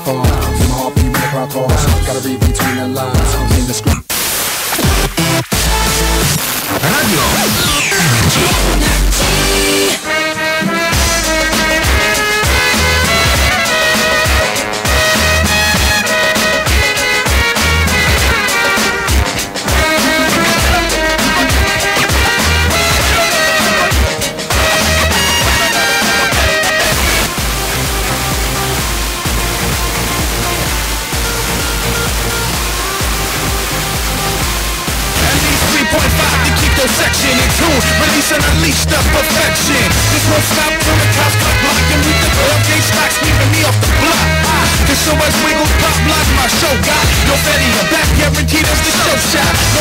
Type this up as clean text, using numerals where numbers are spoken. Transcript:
far. Feel my heartbeat when the crowd calls. Gotta read between the lines. I'm in the script. Section in tune, release and unleash the perfection. This won't stop till the cops cut block and meet the girl gate stocks keeping me off the block. Cause so much wiggles pop block my show got no Betty, a back guaranteed as the show shot.